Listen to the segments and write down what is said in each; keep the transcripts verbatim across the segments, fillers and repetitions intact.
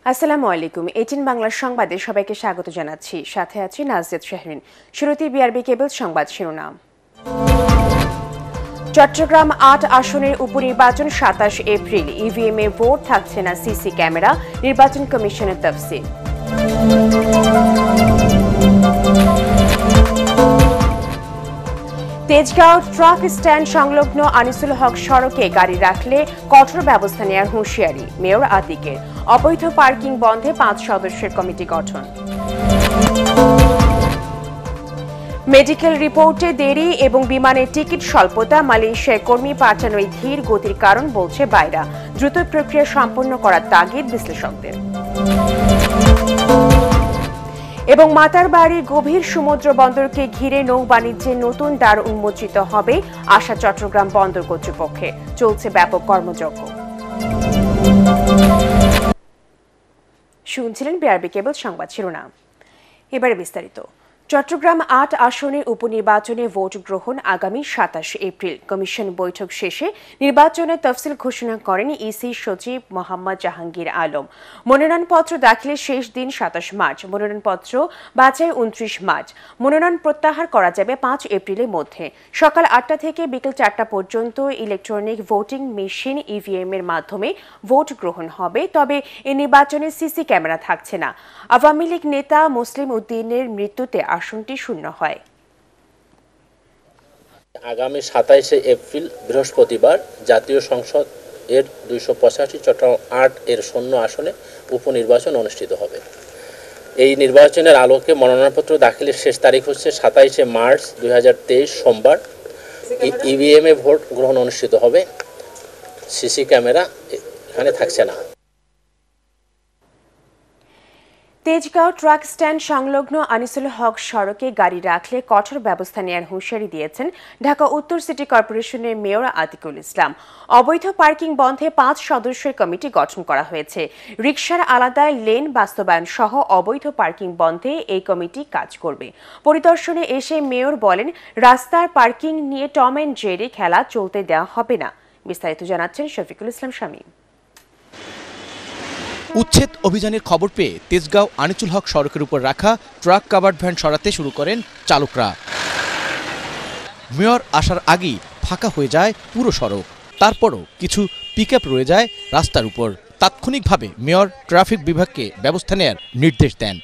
আসসালামু আলাইকুম। এটিএন বাংলার সংবাদে সবাইকে স্বাগত জানাচ্ছি। সাথে আছি নাজিয়াত শাহরিন। শুরুতেই বিআরবি কেবল সংবাদ শিরোনাম। চট্টগ্রাম আট আসনের উপনির্বাচন সাতাশ এপ্রিল। ইভিএম এ ভোট, থাকছে না সিসি ক্যামেরা, নির্বাচন কমিশনের তফসিল। তেজগাঁও ট্রাক স্ট্যান্ড সংলগ্ন আনিসুল হক সড়কে গাড়ি রাখলে কঠোর ব্যবস্থা নেওয়ার হুঁশিয়ারি মেয়র আতিকের। অবৈধ পার্কিং বন্ধে পাঁচ সদস্যের কমিটি গঠন। মেডিকেল রিপোর্টে দেরি এবং বিমানের টিকিট স্বল্পতা, মালয়েশিয়ায় কর্মী পাঠানোয় ধীর গতির কারণ বলছে বাইরা। দ্রুত প্রক্রিয়া সম্পন্ন করার তাগিদ বিশ্লেষকদের। এবং মাতারবাড়ি গভীর সমুদ্র বন্দরকে ঘিরে নৌ বাণিজ্যে নতুন দ্বার উন্মোচিত হবে আশা চট্টগ্রাম বন্দর কর্তৃপক্ষে। চলছে ব্যাপক কর্মযজ্ঞ। শুনছিলেন বিআরবি কেবল সংবাদ শিরোনাম। এবারে বিস্তারিত। চট্টগ্রাম আট আসনের উপনির্বাচনে ভোট গ্রহণ আগামী সাতাশ এপ্রিল। কমিশন বৈঠক শেষে নির্বাচনের তফসিল ঘোষণা করেন ইসি সচিব মোহাম্মদ জাহাঙ্গীর আলম। মনোনয়নপত্র দাখিলের শেষ দিন সাতাশ মার্চ, মনোনয়নপত্র বাছাই উনত্রিশ মার্চ। মনোনয়ন প্রত্যাহার করা যাবে পাঁচ এপ্রিলের মধ্যে। সকাল আটটা থেকে বিকেল চারটা পর্যন্ত ইলেকট্রনিক ভোটিং মেশিন ইভিএম এর মাধ্যমে ভোট গ্রহণ হবে। তবে এই নির্বাচনে সিসি ক্যামেরা থাকছে না। আওয়ামী লীগ নেতা মুসলিম উদ্দিনের মৃত্যুতে আসনটি শূন্য হয়। আগামী সাতাইশে এপ্রিল বৃহস্পতিবার জাতীয় সংসদ এর দুইশো পঁচাশি চট্টগ্রাম আট এর শূন্য আসনে উপনির্বাচন অনুষ্ঠিত হবে। এই নির্বাচনের আলোকে মনোনয়নপত্র দাখিলের শেষ তারিখ হচ্ছে সাতাইশে মার্চ দুই হাজার তেইশ সোমবার। ইভিএম এ ভোট গ্রহণ অনুষ্ঠিত হবে। সিসি ক্যামেরা এখানে থাকছে না। তেজগাঁও ট্রাক স্ট্যান্ড সংলগ্ন আনিসুল হক সড়কে গাড়ি রাখলে কঠোর ব্যবস্থা নেওয়ার হুঁশিয়ারি দিয়েছেন ঢাকা উত্তর সিটি কর্পোরেশনের মেয়র আতিকুল ইসলাম। অবৈধ পার্কিং বন্ধে পাঁচ সদস্যের কমিটি গঠন করা হয়েছে। রিকশার আলাদা লেন বাস্তবায়ন সহ অবৈধ পার্কিং বন্ধে এই কমিটি কাজ করবে। পরিদর্শনে এসে মেয়র বলেন, রাস্তার পার্কিং নিয়ে টম অ্যান্ড জেরি খেলা চলতে দেওয়া হবে না। বিস্তারিত জানাচ্ছেন শফিকুল ইসলাম শামীম। উচ্ছেদ অভিযানের খবর পেয়ে তেজগাঁও আনিসুল হক সড়কের উপর রাখা ট্রাক কাভার্ড ভ্যান সরাতে শুরু করেন চালকরা। মেয়র আসার আগেই ফাঁকা হয়ে যায় পুরো সড়ক। তারপরও কিছু পিকআপ রয়ে যায় রাস্তার উপর। তাৎক্ষণিকভাবে মেয়র ট্রাফিক বিভাগকে ব্যবস্থা নেয়ার নির্দেশ দেন।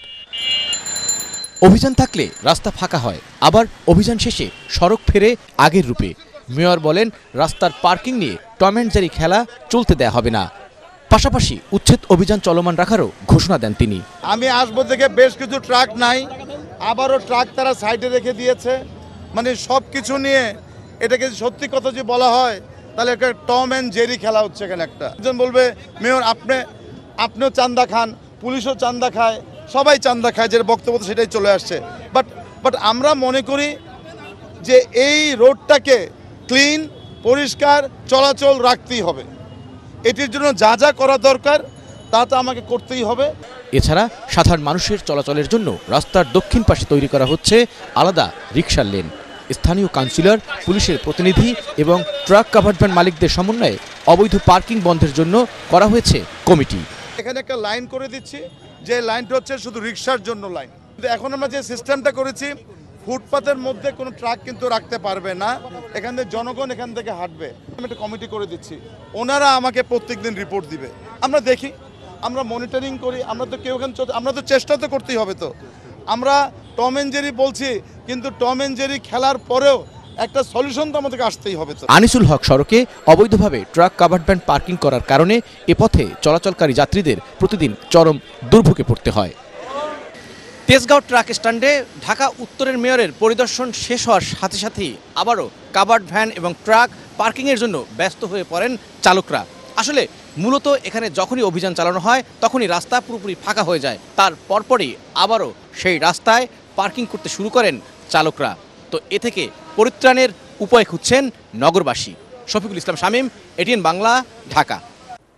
অভিযান থাকলে রাস্তা ফাঁকা হয়, আবার অভিযান শেষে সড়ক ফেরে আগের রূপে। মেয়র বলেন, রাস্তার পার্কিং নিয়ে টম অ্যান্ড জেরি খেলা চলতে দেয়া হবে না। পাশাপাশি উচ্ছেদ অভিযান চলমান রাখারও ঘোষণা দেন তিনি। আমি আসবো থেকে বেশ কিছু ট্রাক নাই, আবারও ট্রাক তারা সাইডে রেখে দিয়েছে। মানে সব কিছু নিয়ে এটাকে সত্যি কথা যে বলা হয় তাহলে একটা টম অ্যান্ড জেরি খেলা হচ্ছে এখানে। একটা একজন বলবে, মেয়র আপনি আপনিও চান্দা খান, পুলিশও চান্দা খায়, সবাই চান্দা খায়, যেটা বক্তব্য সেটাই চলে আসছে। বাট বাট আমরা মনে করি যে এই রোডটাকে ক্লিন পরিষ্কার চলাচল রাখতেই হবে। এটির জন্য যা যা করা দরকার তা তো আমাকে করতেই হবে। এছাড়া সাধারণ মানুষের চলাচলের জন্য রাস্তার দক্ষিণ পাশে তৈরি করা হচ্ছে আলাদা রিকশার লেন। স্থানীয় কাউন্সিলর, পুলিশের প্রতিনিধি এবং ট্রাক কাভার্ড ভ্যান মালিকদের সমন্বয়ে অবৈধ পার্কিং বন্ধের জন্য করা হয়েছে কমিটি। এখানে একটা লাইন করে দিচ্ছি, যে লাইনটা হচ্ছে শুধু রিকশার জন্য লাইন। কিন্তু এখন আমরা যে সিস্টেমটা করেছি, ফুটপাতের মধ্যে কোনো ট্রাক কিন্তু রাখতে পারবে না, এখান থেকে জনগণ এখান থেকে হাঁটবে। আমি একটা কমিটি করে দিচ্ছি, ওনারা আমাকে প্রত্যেকদিন রিপোর্ট দিবে। আমরা দেখি, আমরা মনিটরিং করি। আমরা তো কেউ এখানে আমরা তো চেষ্টা তো করতেই হবে। তো আমরা টম অ্যান্ড জেরি বলছি, কিন্তু টম অ্যান্ড জেরি খেলার পরেও একটা সলিউশন তো আমাদেরকে আসতেই হবে। তো আনিসুল হক সড়কে অবৈধভাবে ট্রাক কাভার্ড ভ্যান পার্কিং করার কারণে এ পথে চলাচলকারী যাত্রীদের প্রতিদিন চরম দুর্ভোগে পড়তে হয়। তেজগাঁও ট্রাক স্ট্যান্ডে ঢাকা উত্তরের মেয়রের পরিদর্শন শেষ হওয়ার সাথে সাথেই আবারও কাভার্ড ভ্যান এবং ট্রাক পার্কিংয়ের জন্য ব্যস্ত হয়ে পড়েন চালকরা। আসলে মূলত এখানে যখনই অভিযান চালানো হয় তখনই রাস্তা পুরোপুরি ফাঁকা হয়ে যায়। তার পরপরই আবারও সেই রাস্তায় পার্কিং করতে শুরু করেন চালকরা। তো এ থেকে পরিত্রাণের উপায় খুঁজছেন নগরবাসী। শফিকুল ইসলাম শামীম, এটিএন বাংলা, ঢাকা।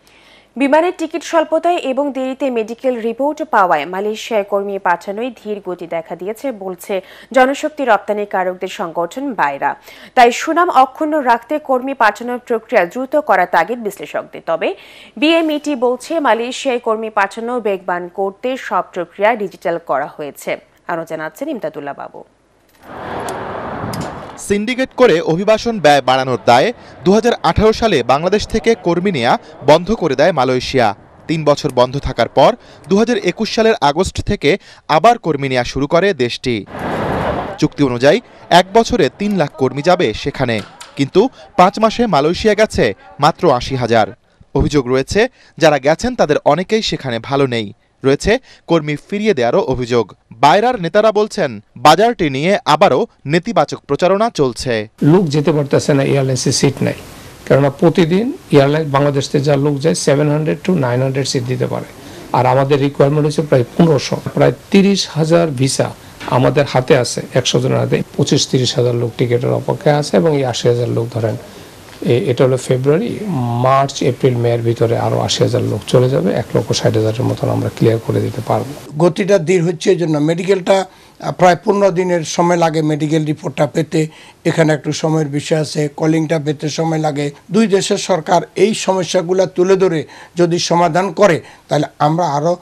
বিমানের টিকিট স্বল্পতায় এবং দেরিতে মেডিকেল রিপোর্ট পাওয়ায় মালয়েশিয়ায় কর্মী পাঠানোয় ধীর গতি দেখা দিয়েছে বলছে জনশক্তি রপ্তানিকারকদের সংগঠন বাইরা। তাই সুনাম অক্ষুণ্ণ রাখতে কর্মী পাঠানোর প্রক্রিয়া দ্রুত করা তাগিদ বিশ্লেষকদের। তবে বিএমইটি বলছে মালয়েশিয়ায় কর্মী পাঠানো বেগবান করতে সব প্রক্রিয়া ডিজিটাল করা হয়েছে। আরও জানাচ্ছেন ইমদাদুল্লাহ বাবু। সিন্ডিকেট করে অভিবাসন ব্যয় বাড়ানোর দায়ে দু হাজার আঠারো সালে বাংলাদেশ থেকে কর্মী নেওয়া বন্ধ করে দেয় মালয়েশিয়া। তিন বছর বন্ধ থাকার পর দু হাজার একুশ সালের আগস্ট থেকে আবার কর্মী নেওয়া শুরু করে দেশটি। চুক্তি অনুযায়ী এক বছরে তিন লাখ কর্মী যাবে সেখানে, কিন্তু পাঁচ মাসে মালয়েশিয়া গেছে মাত্র আশি হাজার। অভিযোগ রয়েছে যারা গেছেন তাদের অনেকেই সেখানে ভালো নেই। রয়েছে কর্মী ফিরিয়ে দেওয়ারও অভিযোগ। বাইরার নেতারা বলছেন বাজারটি নিয়ে আবারও নেতিবাচক প্রচারণা চলছে। লোক যেতে পারতেছে না, এয়ারলাইন্সে সিট নাই, কেননা প্রতিদিন এয়ারলাইন বাংলাদেশ থেকে যা লোক যায় seven hundred to nine hundred seat দিতে পারে, আর আমাদের রিকোয়ারমেন্ট হচ্ছে প্রায় পনেরোশো। প্রায় তিরিশ হাজার ভিসা আমাদের হাতে আছে, একশো জনের হাতে পঁচিশ তিরিশ হাজার লোক টিকিটের অপেক্ষায় আছে, এবং এই আশি হাজার লোক ধরেন এটা হলো ফেব্রুয়ারি, মার্চ, এপ্রিল, মেয়ের ভিতরে আরো আশি হাজার লোক চলে যাবে। এক লক্ষ ষাট হাজারের মতন আমরা ক্লিয়ার করে দিতে পারবো। গতিটা ধীর হচ্ছে এই জন্য মেডিকেলটা প্রায় পনেরো দিনের সময় লাগে মেডিকেল রিপোর্টটা পেতে, এখানে একটু সময়ের বিষয় আছে, কলিংটা পেতে সময় লাগে। দুই দেশের সরকার এই সমস্যাগুলো তুলে ধরে যদি সমাধান করে তাহলে আমরা আরও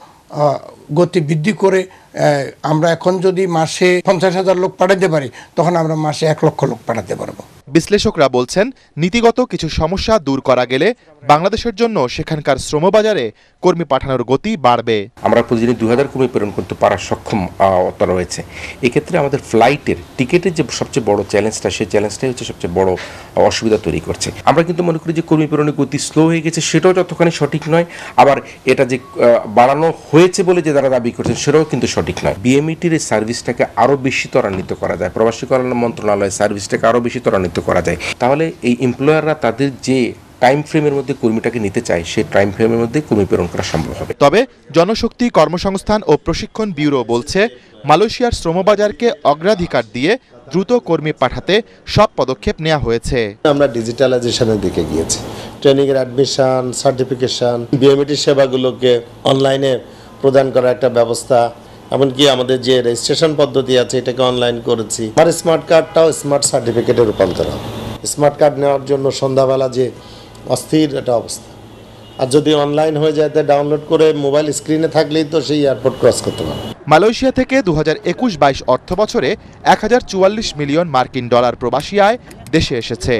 গতি বৃদ্ধি করে আমরা এখন যদি মাসে পঞ্চাশ হাজার লোক পাঠাতে পারি তখন আমরা মাসে এক লক্ষ লোক পাঠাতে পারবো। বিশ্লেষকরা বলছেন নীতিগত কিছু সমস্যা দূর করা গেলে বাংলাদেশের জন্য সেখানকার শ্রমবাজারে কর্মী পাঠানোর গতি বাড়বে। আমরা প্রতিদিন দুই হাজার কর্মী প্রেরণ করতে পারার সক্ষমতা রয়েছে। এক্ষেত্রে আমাদের ফ্লাইটের টিকিটের যে সবচেয়ে বড় চ্যালেঞ্জটা, সেই চ্যালেঞ্জটাই হচ্ছে সবচেয়ে বড় অসুবিধা তৈরি করছে। আমরা কিন্তু মনে করি যে কর্মী প্রেরণের গতি স্লো হয়ে গেছে, সেটাও যতখানি সঠিক নয়, আবার এটা যে বাড়ানো হয়েছে বলে যে তারা দাবি করছেন সেটাও কিন্তু সঠিক নয়। বিএমইটির এই সার্ভিসটাকে আরও বেশি ত্বরান্বিত করা যায়, প্রবাসী কল্যাণ মন্ত্রণালয়ের সার্ভিসটাকে আরও বেশি ত্বরান্বিত করা যায়, তাহলে এই এমপ্লয়াররা তাদের যে টাইম ফ্রেমের মধ্যে কর্মীটাকে নিতে চায় সেই টাইম ফ্রেমের মধ্যে কর্মী প্রেরণ করা সম্ভব হবে। তবে জনশক্তি কর্মসংস্থান ও প্রশিক্ষণ ব্যুরো বলছে মালয়েশিয়ার শ্রমবাজারকে অগ্রাধিকার দিয়ে দ্রুত কর্মী পাঠাতে সব পদক্ষেপ নেওয়া হয়েছে। আমরা ডিজিটালাইজেশনের দিকে গিয়েছি, ট্রেনিং এর অ্যাডমিশন, সার্টিফিকেশন, বিএমইটি সেবাগুলোকে অনলাইনে প্রদান করার একটা ব্যবস্থা, এমনকি আমাদের যে রেজিস্ট্রেশন পদ্ধতি আছে এটাকে অনলাইন করেছি। আর স্মার্ট কার্ডটাও স্মার্ট সার্টিফিকেটে রূপান্তর হবে। স্মার্ট কার্ড নেওয়ার জন্য সন্ধ্যাবেলা যে অস্থির একটা অবস্থা, আর যদি অনলাইন হয়ে যায় তা ডাউনলোড করে মোবাইল স্ক্রিনে থাকলেই তো সেই এয়ারপোর্ট ক্রস করতে পারবে। মালয়েশিয়া থেকে দু হাজার একুশ বাইশ অর্থ বছরে এক হাজার চুয়াল্লিশ মিলিয়ন মার্কিন ডলার প্রবাসী আয় দেশে এসেছে।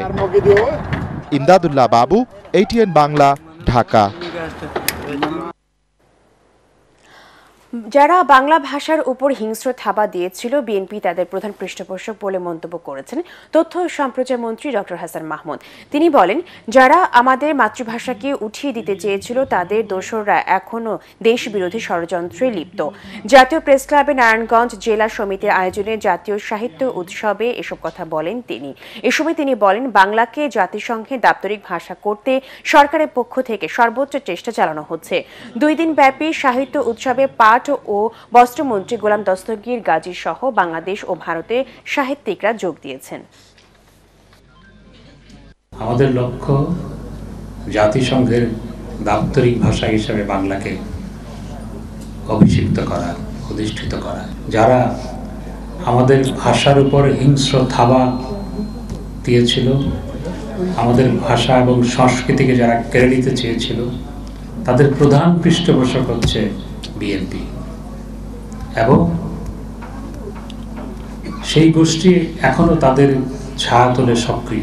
ইমদাদুল্লাহ বাবু, এটিএন বাংলা, ঢাকা। যারা বাংলা ভাষার উপর হিংস্র থাবা দিয়েছিল বিএনপি তাদের প্রধান পৃষ্ঠপোষক বলে মন্তব্য করেছেন তথ্য ও সম্প্রচার মন্ত্রী ডক্টর হাসান মাহমুদ। তিনি বলেন, যারা আমাদের মাতৃভাষাকে উঠিয়ে দিতে চেয়েছিল তাদের দোসররা এখনও দেশ বিরোধী ষড়যন্ত্রে লিপ্ত। জাতীয় প্রেস ক্লাবে নারায়ণগঞ্জ জেলা সমিতির আয়োজনে জাতীয় সাহিত্য উৎসবে এসব কথা বলেন তিনি। এ সময় তিনি বলেন, বাংলাকে জাতিসংঘে দাপ্তরিক ভাষা করতে সরকারের পক্ষ থেকে সর্বোচ্চ চেষ্টা চালানো হচ্ছে। দুই দিন ব্যাপী সাহিত্য উৎসবে পাঠ ও বস্ত্রমন্ত্রী গোলাম দস্তগীর গাজী সহ বাংলাদেশ ও ভারতে সাহিত্যিকরা যোগ দিয়েছেন। আমাদের লক্ষ্য জাতিসংঘের দাপ্তরিক ভাষা হিসেবে বাংলাকে অভিষিক্ত করা, অধিষ্ঠিত করা। যারা আমাদের ভাষার উপর হিংস্র থাবা দিয়েছিল, আমাদের ভাষা এবং সংস্কৃতিকে যারা কেড়ে নিতে চেয়েছিল, তাদের প্রধান পৃষ্ঠপোষক হচ্ছে বিএনপি, এবং সেই গোষ্ঠী এখনো তাদের ছায়া তোলে সক্রিয়।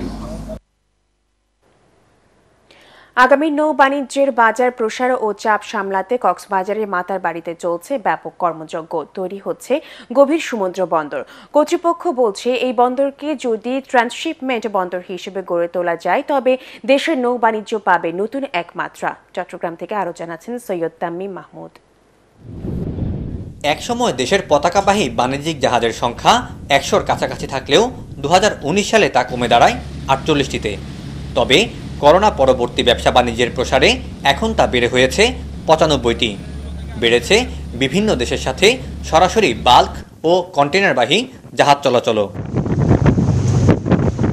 আগামী নৌ বাণিজ্যের বাজার প্রসার ও চাপ সামলাতে কক্সবাজারের মাতার বাড়িতে চলছে ব্যাপক কর্মযজ্ঞ। তৈরি হচ্ছে গভীর সমুদ্র বন্দর। কর্তৃপক্ষ বলছে, এই বন্দরকে যদি ট্রান্সশিপমেন্ট বন্দর হিসেবে গড়ে তোলা যায় তবে দেশের নৌ বাণিজ্য পাবে নতুন এক মাত্রা। চট্টগ্রাম থেকে আরো জানাচ্ছেন সৈয়দ তাম্মিম মাহমুদ। একসময় দেশের পতাকাবাহী বাণিজ্যিক জাহাজের সংখ্যা একশোর কাছাকাছি থাকলেও দু হাজার উনিশ সালে তা কমে দাঁড়ায় আটচল্লিশটিতে। তবে করোনা পরবর্তী ব্যবসা বাণিজ্যের প্রসারে এখন তা বেড়ে হয়েছে পঁচানব্বইটি। বেড়েছে বিভিন্ন দেশের সাথে সরাসরি বাল্ক ও কন্টেনারবাহী জাহাজ চলাচল।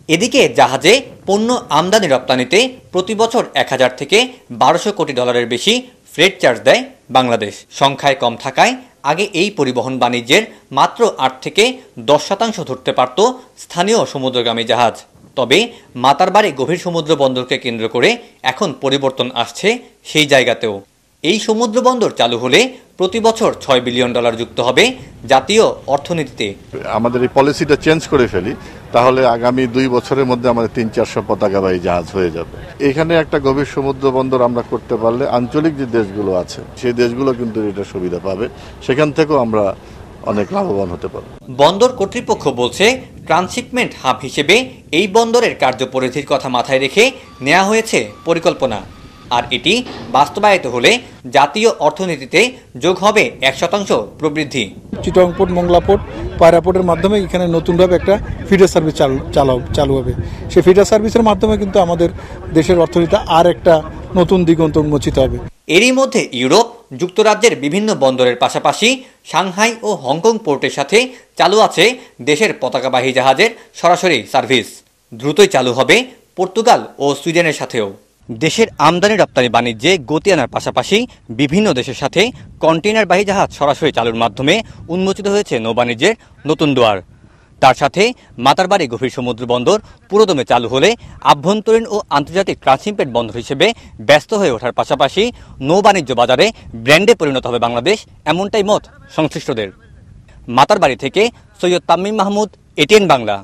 এদিকে জাহাজে পণ্য আমদানি রপ্তানিতে প্রতি বছর এক হাজার থেকে বারোশো কোটি ডলারের বেশি ফ্রেট চার্জ দেয় বাংলাদেশ। সংখ্যায় কম থাকায় আগে এই পরিবহন বাণিজ্যের মাত্র আট থেকে দশ শতাংশ ধরতে পারত স্থানীয় সমুদ্রগামী জাহাজ। তবে মাতারবাড়ি গভীর সমুদ্র বন্দরকে কেন্দ্র করে এখন পরিবর্তন আসছে সেই জায়গাতেও। এই সমুদ্র বন্দর চালু হলে প্রতি বছর ছয় বিলিয়ন ডলার যুক্ত হবে জাতীয় অর্থনীতিতে। আমাদের এই পলিসিটা চেঞ্জ করে ফেলি, তাহলে আগামী দুই বছরের মধ্যে আমাদের তিন চারশো পতাকাবাহী জাহাজ হয়ে যাবে। এখানে একটা গভীর সমুদ্র বন্দর আমরা করতে পারলে আঞ্চলিক যে দেশগুলো আছে সেই দেশগুলো কিন্তু এটা সুবিধা পাবে, সেখান থেকেও আমরা অনেক লাভবান হতে পারব। বন্দর কর্তৃপক্ষ বলছে ট্রান্সশিপমেন্ট হাব হিসেবে এই বন্দরের কার্যপরিধির কথা মাথায় রেখে নেওয়া হয়েছে পরিকল্পনা, আর এটি বাস্তবায়িত হলে জাতীয় অর্থনীতিতে যোগ হবে এক শতাংশ প্রবৃদ্ধি। চিটাগং পোর্ট, মংলা পোর্ট, পায়রা পোর্টের মাধ্যমে এখানে নতুনভাবে একটা ফিডার সার্ভিস চালু চালু হবে। সেই ফিডার সার্ভিসের মাধ্যমে কিন্তু আমাদের দেশের অর্থনীতি আর একটা নতুন দিগন্ত উন্মোচিত হবে। এরই মধ্যে ইউরোপ, যুক্তরাজ্যের বিভিন্ন বন্দরের পাশাপাশি সাংহাই ও হংকং পোর্টের সাথে চালু আছে দেশের পতাকাবাহী জাহাজের সরাসরি সার্ভিস। দ্রুতই চালু হবে পর্তুগাল ও সুইডেনের সাথেও। দেশের আমদানি রপ্তানি বাণিজ্যে গতি আনার পাশাপাশি বিভিন্ন দেশের সাথে কন্টেইনারবাহী জাহাজ সরাসরি চালুর মাধ্যমে উন্মোচিত হয়েছে নৌবাণিজ্যের নতুন দুয়ার। তার সাথে মাতারবাড়ি গভীর সমুদ্র বন্দর পুরোদমে চালু হলে আভ্যন্তরীণ ও আন্তর্জাতিক ট্রান্সশিপমেন্ট বন্দর হিসেবে ব্যস্ত হয়ে ওঠার পাশাপাশি নৌবাণিজ্য বাজারে ব্র্যান্ডে পরিণত হবে বাংলাদেশ, এমনটাই মত সংশ্লিষ্টদের। মাতারবাড়ি থেকে Syed Tamim Mahmud, ATN Bangla.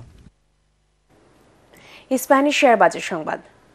Spanish share বাজার সংবাদ।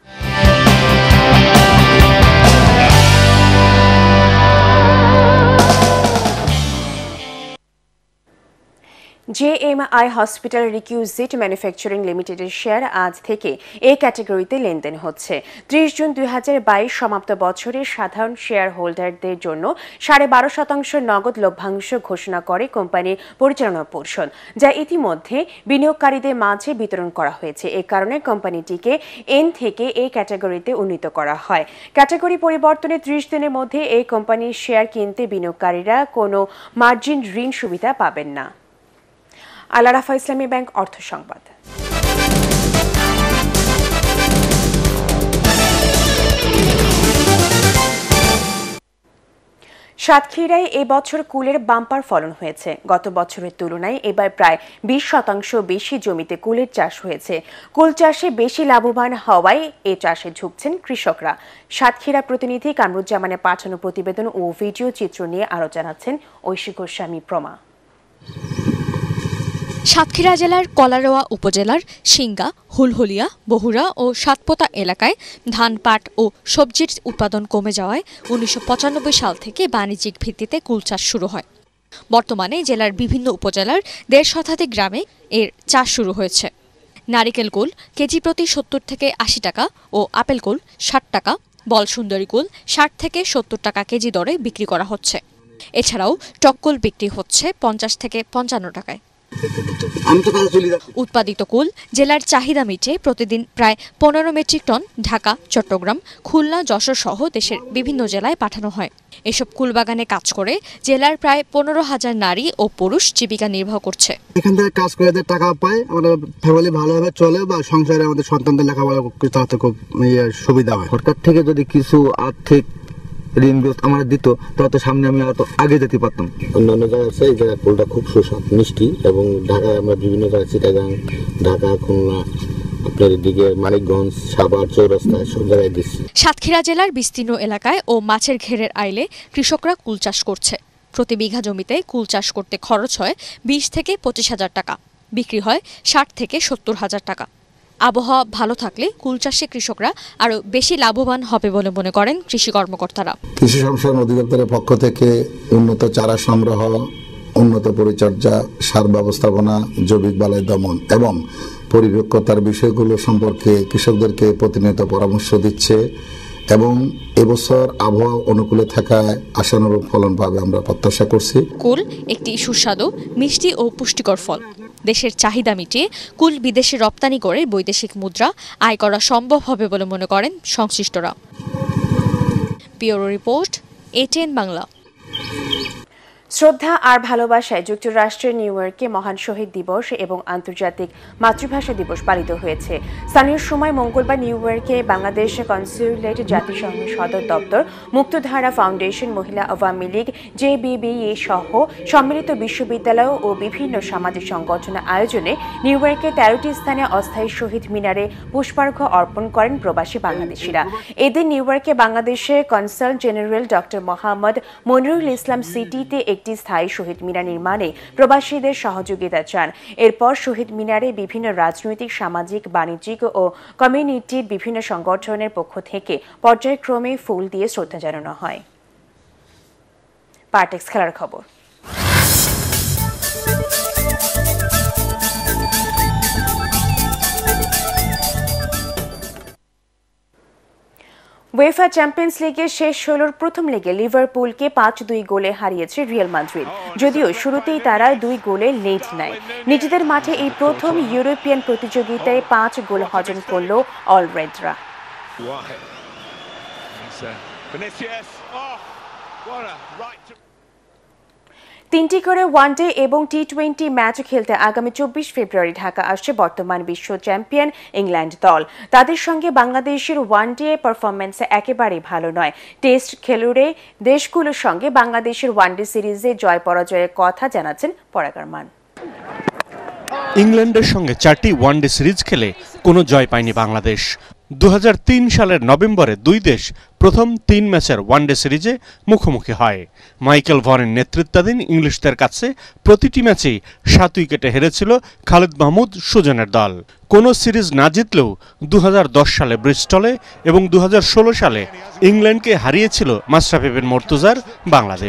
জেএমআই হসপিটাল রিকিউজিট ম্যানুফ্যাকচারিং লিমিটেডের শেয়ার আজ থেকে এ ক্যাটাগরিতে লেনদেন হচ্ছে। ত্রিশ জুন দুই হাজার বাইশ সমাপ্ত বছরে সাধারণ শেয়ার হোল্ডারদের জন্য সাড়ে বারো শতাংশ নগদ লভ্যাংশ ঘোষণা করে কোম্পানির পরিচালনা পর্ষদ, যা ইতিমধ্যে বিনিয়োগকারীদের মাঝে বিতরণ করা হয়েছে। এ কারণে কোম্পানিটিকে এন থেকে এ ক্যাটাগরিতে উন্নীত করা হয়। ক্যাটাগরি পরিবর্তনে ত্রিশ দিনের মধ্যে এই কোম্পানির শেয়ার কিনতে বিনিয়োগকারীরা কোনো মার্জিন ঋণ সুবিধা পাবেন না। আল আরাফা ইসলামী ব্যাংক অর্থ সংবাদ। সাতক্ষীরায় এবছর কুলের বাম্পার ফলন হয়েছে। গত বছরের তুলনায় এবার প্রায় বিশ শতাংশ বেশি জমিতে কুলের চাষ হয়েছে। কুল চাষে বেশি লাভবান হওয়ায় এ চাষে ঝুঁকছেন কৃষকরা। সাতক্ষীরা প্রতিনিধি কামরুজ্জামানের পাঠানো প্রতিবেদন ও ভিডিও চিত্র নিয়ে আরো জানাচ্ছেন ঐশী গোস্বামী প্রমা। সাতক্ষীরা জেলার কলারোয়া উপজেলার সিঙ্গা, হুলহুলিয়া, বহুরা ও সাতপোতা এলাকায় ধান, পাট ও সবজির উৎপাদন কমে যাওয়ায় উনিশশো পঁচানব্বই সাল থেকে বাণিজ্যিক ভিত্তিতে কুল চাষ শুরু হয়। বর্তমানে জেলার বিভিন্ন উপজেলার দেড় শতাধিক গ্রামে এর চাষ শুরু হয়েছে। নারিকেল কুল কেজি প্রতি সত্তর থেকে আশি টাকা ও আপেল কুল ষাট টাকা, বলসুন্দরী কুল ষাট থেকে সত্তর টাকা কেজি দরে বিক্রি করা হচ্ছে। এছাড়াও টককুল বিক্রি হচ্ছে পঞ্চাশ থেকে পঞ্চান্ন টাকায়। উৎপাদিত কুল জেলার চাহিদা মিটে প্রতিদিন প্রায় পনেরো মেট্রিক টন ঢাকা, চট্টগ্রাম, খুলনা, যশোর সহ দেশের বিভিন্ন জেলায় পাঠানো হয়। এসব কুল বাগানে কাজ করে জেলার প্রায় পনেরো হাজার নারী ও পুরুষ জীবিকা নির্বাহ করছে। এখান থেকে কাজ করে টাকা পায়, আমাদের ফ্যামিলি ভালোভাবে চলে বা সংসারে আমাদের সন্তানদের লেখাপড়া করতে খুব সুবিধা হয়। সরকার থেকে যদি কিছু আর্থিক ঋণ আমাদের দিত তাহলে সামনে আমি আগে যেতে পারতাম। অন্যান্য জায়গায় আছে, এই জায়গায় কুলটা খুব সুস্বাদ, মিষ্টি, এবং ঢাকায় আমরা বিভিন্ন জায়গায় চিটাগাং, ঢাকা, খুলনা, আপনার এদিকে মানিকগঞ্জ, সাভার, চৌরাস্তা সব জায়গায় দিচ্ছি। সাতক্ষীরা জেলার বিস্তীর্ণ এলাকায় ও মাছের ঘেরের আইলে কৃষকরা কুল চাষ করছে। প্রতি বিঘা জমিতে কুল চাষ করতে খরচ হয় বিশ থেকে পঁচিশ হাজার টাকা, বিক্রি হয় ষাট থেকে সত্তর হাজার টাকা। আবহাওয়া ভালো থাকলে কুল চাষে কৃষকরা আরো বেশি লাভবান হবে বলে মনে করেন কৃষি কর্মকর্তারা। কৃষি সম্প্রসারণ অধিদপ্তরের পক্ষ থেকে উন্নত চারা সংগ্রহ, উন্নত পরিচর্যা, সার ব্যবস্থাপনা, জৈবিক বালাই দমন এবং পরিপক্কতার বিষয়গুলো সম্পর্কে কৃষকদেরকে প্রতিনিয়ত পরামর্শ দিচ্ছে এবং এবছর আবহাওয়া অনুকূলে থাকায় আশানুরূপ ফলন পাবে আমরা প্রত্যাশা করছি। কুল একটি সুস্বাদু, মিষ্টি ও পুষ্টিকর ফল। দেশের চাহিদা মিটিয়ে কুল বিদেশে রপ্তানি করে বৈদেশিক মুদ্রা আয় করা সম্ভব হবে বলে মনে করেন সংশ্লিষ্টরা। Bureau report, ATN Bangla. শ্রদ্ধা আর ভালোবাসায় যুক্তরাষ্ট্রের নিউ ইয়র্কে মহান শহীদ দিবস এবং আন্তর্জাতিক মাতৃভাষা দিবস পালিত হয়েছে। স্থানীয় সময় মঙ্গলবার নিউ ইয়র্কে বাংলাদেশ কনস্যুলেট, জাতিসংঘ সদর দপ্তর, মুক্তধারা ফাউন্ডেশন, মহিলা আওয়ামী লীগ, জেবিবিএ সহ সম্মিলিত বিশ্ববিদ্যালয় ও বিভিন্ন সামাজিক সংগঠনের আয়োজনে নিউ ইয়র্কে তেরোটি স্থানে অস্থায়ী শহীদ মিনারে পুষ্পার্ঘ্য অর্পণ করেন প্রবাসী বাংলাদেশিরা। এদিন নিউ ইয়র্কে বাংলাদেশের consul general doctor Mohammad Monirul Islam সিটিতে একটি স্থায়ী শহীদ মিনার নির্মাণে প্রবাসীদের সহযোগিতা চান। এরপর শহীদ মিনারে বিভিন্ন রাজনৈতিক, সামাজিক, বাণিজ্যিক ও কমিউনিটির বিভিন্ন সংগঠনের পক্ষ থেকে পর্যায়ক্রমে ফুল দিয়ে শ্রদ্ধা জানানো হয়। পার্টেক্স খেলার খবর। উয়েফা চ্যাম্পিয়ন্স লিগের শেষ ষোলোর প্রথম লেগে লিভারপুলকে পাঁচ দুই গোলে হারিয়েছে রিয়াল মাদ্রিদ। যদিও শুরুতেই তারা দুই গোলে লিড নেয়। নিজেদের মাঠে এই প্রথম ইউরোপিয়ান প্রতিযোগিতায় পাঁচ গোল হজম করল অলরেডরা। তিনটি করে ওয়ানডে এবং টি টোয়েন্টি ম্যাচ খেলতে আগামী চব্বিশ ফেব্রুয়ারি ঢাকা আসছে বর্তমান বিশ্ব চ্যাম্পিয়ন ইংল্যান্ড দল। তাদের সঙ্গে বাংলাদেশের ওয়ানডে পারফরম্যান্স একেবারেই ভালো নয়। টেস্ট খেলুড়ে দেশগুলোর সঙ্গে বাংলাদেশের ওয়ানডে সিরিজে জয় পরাজয়ের কথা জানাচ্ছেন পরাগার মান। ইংল্যান্ডের সঙ্গে চারটি ওয়ানডে সিরিজ খেলে কোনো জয় পায়নি বাংলাদেশ। দু হাজার তিন সালের নভেম্বরে দুই দেশ প্রথম তিন ম্যাচের ওয়ানডে সিরিজে মুখোমুখি হয়। মাইকেল ভনের নেতৃত্বাধীন ইংলিশদের কাছে প্রতিটি ম্যাচেই সাত উইকেটে হেরেছিল খালিদ মাহমুদ সুজনের দল। কোনো সিরিজ না জিতলেও দু হাজার দশ সালে ব্রিস্টলে এবং দু হাজার ষোলো সালে ইংল্যান্ডকে হারিয়েছিল মাশরাফি বিন মুর্তজার বাংলাদেশ।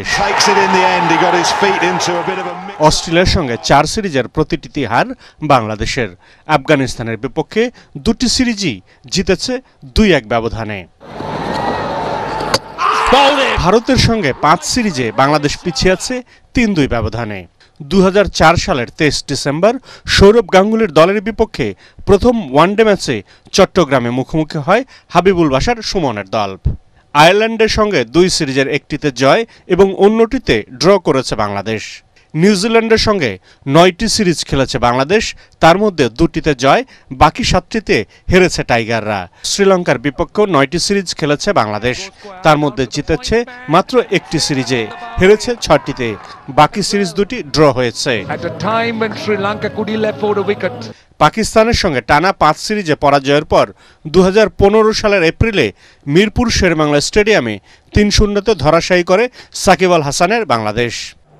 অস্ট্রেলিয়ার সঙ্গে চার সিরিজের প্রতিটি হার বাংলাদেশের। আফগানিস্তানের বিপক্ষে দুটি সিরিজই জিতেছে দুই এক ব্যবধানে। ভারতের সঙ্গে পাঁচ সিরিজে বাংলাদেশ পিছিয়ে আছে তিন দুই ব্যবধানে। দু হাজার চার সালের তেইশ ডিসেম্বর সৌরভ গাঙ্গুলির দলের বিপক্ষে প্রথম ওয়ানডে ম্যাচে চট্টগ্রামে মুখোমুখি হয় হাবিবুল বাশার সুমনের দল। আয়ারল্যান্ডের সঙ্গে দুই সিরিজের একটিতে জয় এবং অন্যটিতে ড্র করেছে বাংলাদেশ। নিউজিল্যান্ডের সঙ্গে নয়টি সিরিজ খেলেছে বাংলাদেশ, তার মধ্যে দুটিতে জয়, বাকি সাতটিতে হেরেছে টাইগাররা। শ্রীলঙ্কার বিপক্ষেও নয়টি সিরিজ খেলেছে বাংলাদেশ, তার মধ্যে জিতেছে মাত্র একটি সিরিজে, হেরেছে ছয়টিতে, বাকি সিরিজ দুটি ড্র হয়েছে। পাকিস্তানের সঙ্গে টানা পাঁচ সিরিজে পরাজয়ের পর দু হাজার পনেরো সালের এপ্রিলে মিরপুর শেরেবাংলা স্টেডিয়ামে তিন শূন্যতে ধরাশায়ী করে সাকিব আল হাসানের Bangladesh.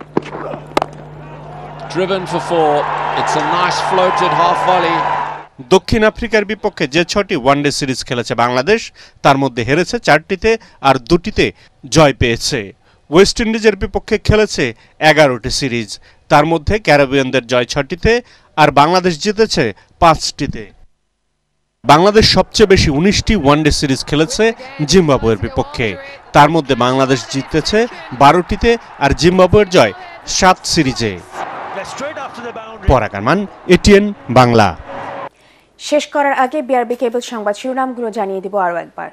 Driven for four. It's a nice floated half volley. দক্ষিণ আফ্রিকার বিপক্ষে যে ছয়টি ওয়ানডে সিরিজ খেলেছে বাংলাদেশ, তার মধ্যে হেরেছে চারটিতে আর দুটিতে জয় পেয়েছে। ওয়েস্ট ইন্ডিজের বিপক্ষে খেলেছে এগারোটি সিরিজ, তার মধ্যে ক্যারিবিয়ানদের জয় ছটিতে আর বাংলাদেশ জিতেছে পাঁচটিতে। বাংলাদেশ সবচেয়ে বেশি উনিশটি ওয়ানডে সিরিজ খেলেছে জিম্বাবুয়ের বিপক্ষে, তার মধ্যে বাংলাদেশ জিতেছে বারোটিতে আর জিম্বাবুয়ের জয় সাত সিরিজে। পরাগারমান, এটিএন বাংলা। শেষ করার আগে বিআরবি কেবল সংবাদ শিরোনামগুলো জানিয়ে দিব আরও একবার।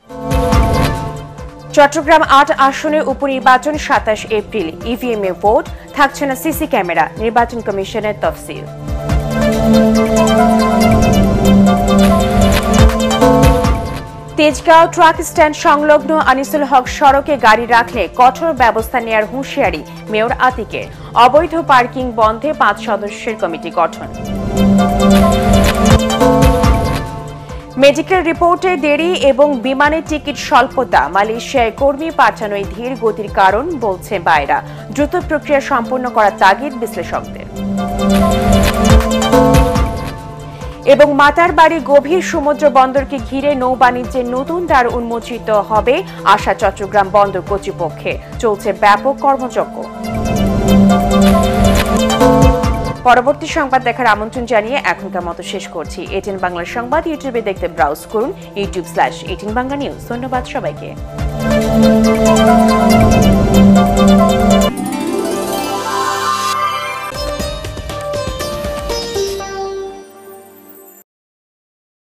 চট্টগ্রাম আট আসনের উপনির্বাচন সাতাশ এপ্রিল, ইভিএম এ ভোট, থাকছে না সিসি ক্যামেরা, নির্বাচন কমিশনের তফসিল। তেজগাঁও ট্রাক স্ট্যান্ড সংলগ্ন আনিসুল হক সড়কে গাড়ি রাখলে কঠোর ব্যবস্থা নেয়ার হুঁশিয়ারি মেয়র আতিকের। অবৈধ পার্কিং বন্ধে পাঁচ সদস্যের কমিটি গঠন। মেডিকেল রিপোর্টে দেরি এবং বিমানের টিকিট স্বল্পতা, মালয়েশিয়ায় কর্মী পাঠানোয় ধীর গতির কারণ বলছে বাইরা। দ্রুত প্রক্রিয়া সম্পন্ন করার তাগিদ বিশ্লেষকদের। এবং মাতার বাড়ি গভীর সমুদ্র বন্দরকে ঘিরে নৌ বাণিজ্যের নতুন দ্বার উন্মোচিত হবে আশা চট্টগ্রাম বন্দর কর্তৃপক্ষে। চলছে ব্যাপক কর্মযজ্ঞ। পরবর্তী সংবাদ দেখার আমন্ত্রণ জানিয়ে এখনকার মতো শেষ করছি। এটিএন বাংলার সংবাদ ইউটিউবে দেখতে ব্রাউজ করুন YouTube slash ATN Bangla news. ধন্যবাদ সবাইকে।